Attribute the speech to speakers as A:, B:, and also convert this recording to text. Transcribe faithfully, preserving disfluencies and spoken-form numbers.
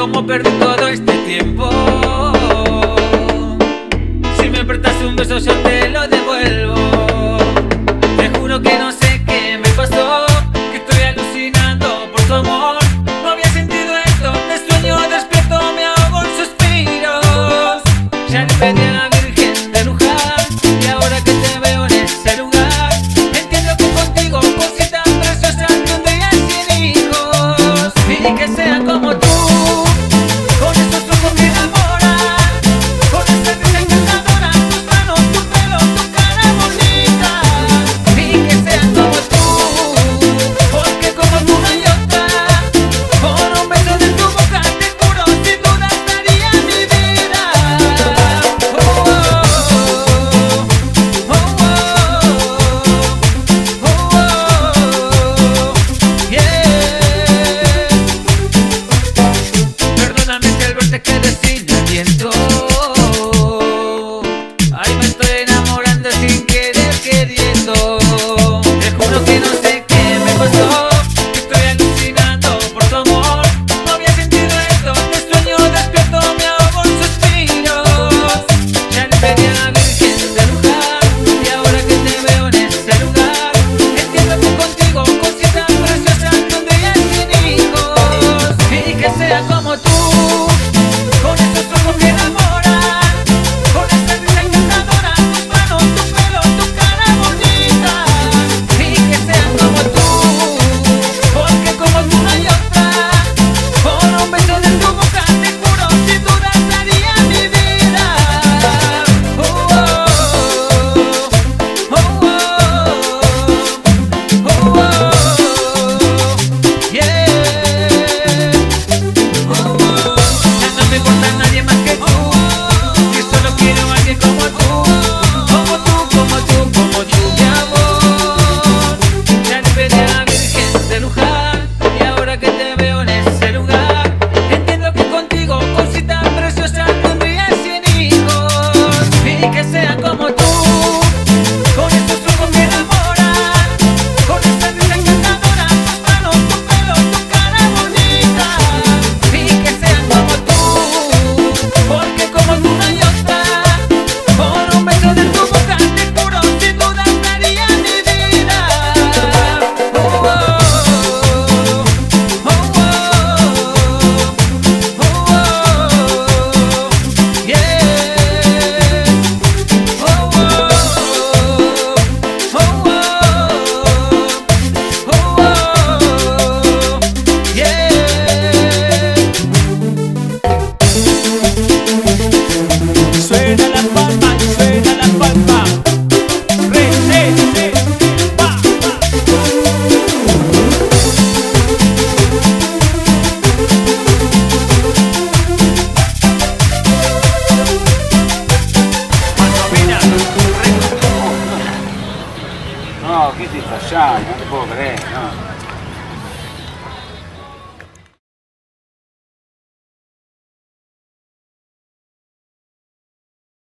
A: cómo perdí todo este tiempo. Si me apretas un beso yo te lo devuelvo. Te juro que no sé qué me pasó, que estoy alucinando por tu amor. No había sentido esto, te sueño despierto, me ahogo en suspiros. Ya le pedí a la Virgen de Luján y ahora que te veo en ese lugar, entiendo que contigo, cosita preciosa, tendría cien hijos. Y que sea como tú, con esos ojos que enamoran, con esa risa encantadora, tus manos, tu pelo, tu cara bonita. Y que sea como tú, porque como tú no hay otra. Con un beso de tu boca te juro, sin duda daría mi vida. Oh, oh, oh, oh, oh, oh, yeah. Perdóname si al verte quedé sin aliento. Ay, me estoy enamorando sin querer queriendo. Te juro que no sé qué me pasó, que estoy alucinando por tu amor. No había sentido esto, te sueño despierto, me ahogo en suspiros. Ya le pedí a la Virgen de Luján y ahora que te veo en ese lugar, entiendo que contigo, cosita preciosa, tendría cien hijos. Y que sea como tú, con esos ojos que enamoran, con esa risa encantadora, tus manos, tu pelo, tu cara bonita. Y que sea como tú, porque como tú no hay otra. Con un beso de tu boca te juro, sin duda daría mi vida. Oh, oh, oh, oh, oh, oh, yeah. Ya no me importa nadie más que tú, que solo quiero a alguien como tú, como tú, como tú, como tú, mi amor. Ya le pedí a la Virgen de Luján y ahora que te veo en ese lugar, entiendo que contigo, cosita preciosa, tendría cien hijos. Y que sea como tú, con esos ojos que enamoran, con esa risa encantadora, tus manos, tu pelo, tu cara bonita. Y que sea como tú, porque como tú no hay otra. Con un beso de tu boca te juro, sin duda daría mi vida. Oh, oh, oh, oh, oh, oh, yeah. Oh, oh, oh, oh, oh, yeah.
B: Suena la palma, suena la palma. Re, re, re, pa, pa. Manovina, re.
C: No, che ti facciamo? Non ti può credere, no.